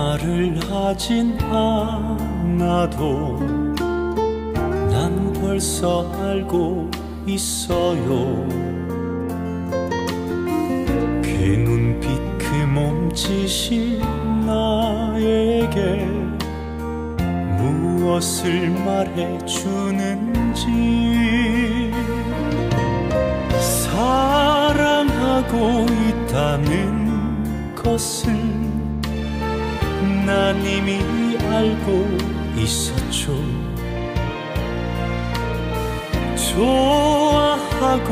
말을 하진 않아도 난 벌써 알고 있어요. 그 눈빛 그 몸짓이 나에게 무엇을 말해주는지. 사랑하고 있다는 것을 난 이미 알고 있었죠. 좋아하고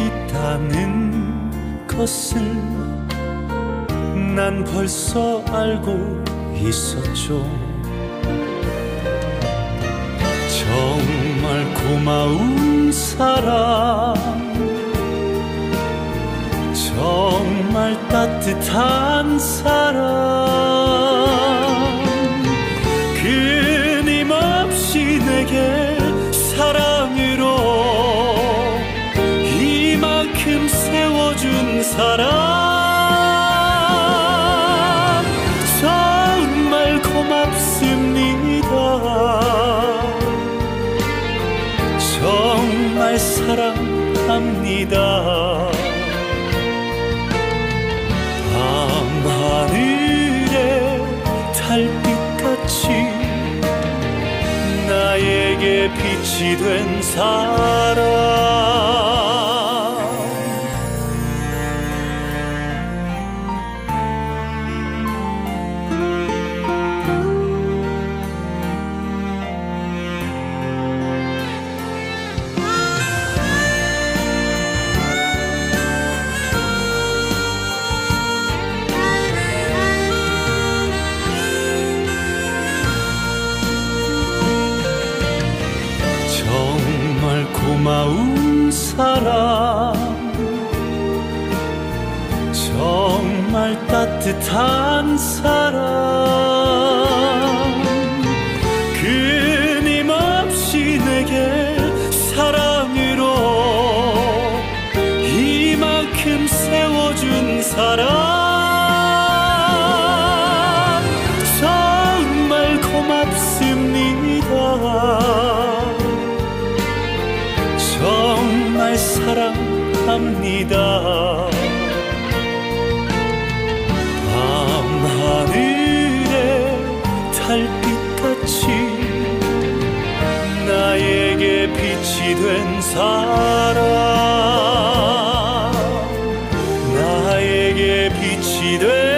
있다는 것을 난 벌써 알고 있었죠. 정말 고마운 사람, 정말 따뜻한 사람, 끊임없이 내게 사랑으로 이만큼 세워준 사람, 정말 고맙습니다. 정말 사랑합니다. 밤하늘의 달빛같이 나에게 빛이 된 사람. 고마운 사람, 정말 따뜻한 사람, 끊임없이 내게 사랑으로 이만큼 세워준 사람, 정말 고맙습니다. 정말 사랑합니다. 밤하늘의 달빛같이 나에게 빛이 된 사람, 나에게 빛이 된